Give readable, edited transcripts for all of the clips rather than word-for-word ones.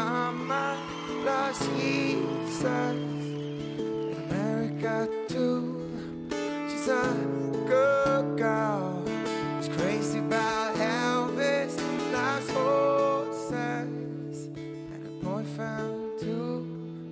mama lost Jesus in America too. She's a good girl, she's crazy about Elvis, loves horses, and a boyfriend too.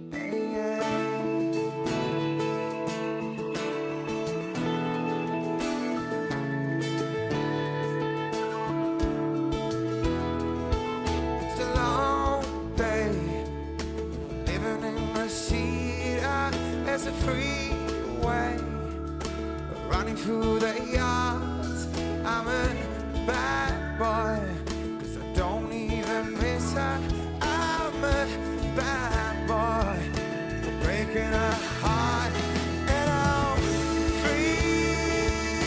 There's a freeway running through the yards. I'm a bad boy, 'cause I don't even miss her. I'm a bad boy for breaking her heart. And I'm free,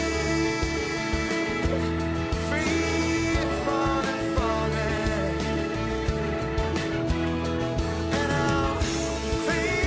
free falling, falling. And I'm free.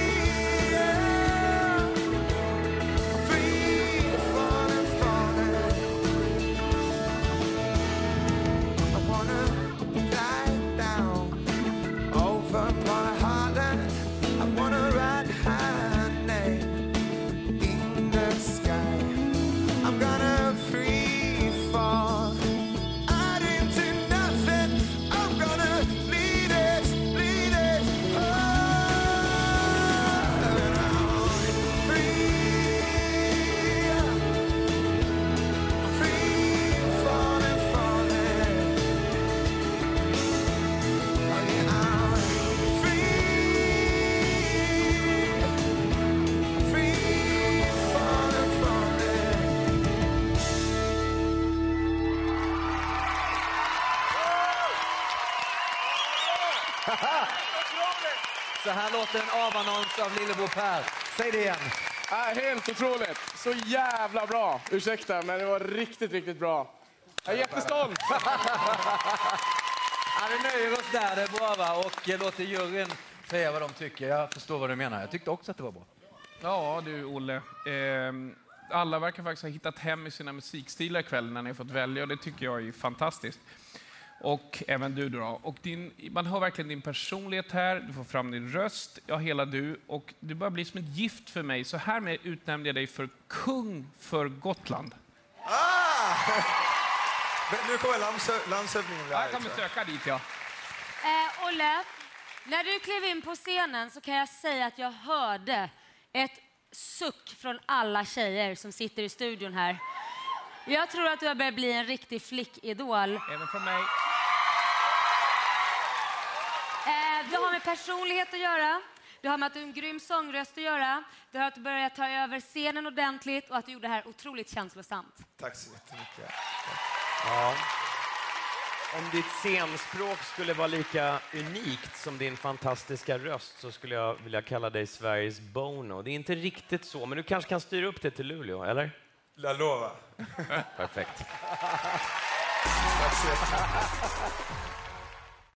Så här låter en avannons av Lillebror Per. Säg det igen. Helt otroligt. Så jävla bra. Ursäkta, men det var riktigt, riktigt bra. Jag är jättestolt. Ja, vi nöjer oss där, det är bra va? Och låter juryn säga vad de tycker. Jag förstår vad du menar. Jag tyckte också att det var bra. Ja du Olle. Alla verkar faktiskt ha hittat hem i sina musikstilar ikväll när ni har fått välja. Och det tycker jag är fantastiskt. Och även du då. Och man hör verkligen din personlighet här. Du får fram din röst. Ja, hela du. Och du börjar bli som ett gift för mig. Så härmed utnämnde jag dig för kung för Gotland. Nu kommer landshövdingen. Jag kommer söka dit, ja. Olle, när du klev in på scenen så kan jag säga att jag hörde ett suck från alla tjejer som sitter i studion här. Jag tror att du har börjat bli en riktig flickidol. Även från mig. Det har med personlighet att göra. Det har med att du är en grym sångröst att göra. Det har att du börjat ta över scenen ordentligt och att du gjorde det här otroligt känslosamt. Tack så jättemycket. Ja. Om ditt scenspråk skulle vara lika unikt som din fantastiska röst så skulle jag vilja kalla dig Sveriges Bono. Det är inte riktigt så, men du kanske kan styra upp det till Luleå, eller? La lova. Perfekt. Tack så jättemycket.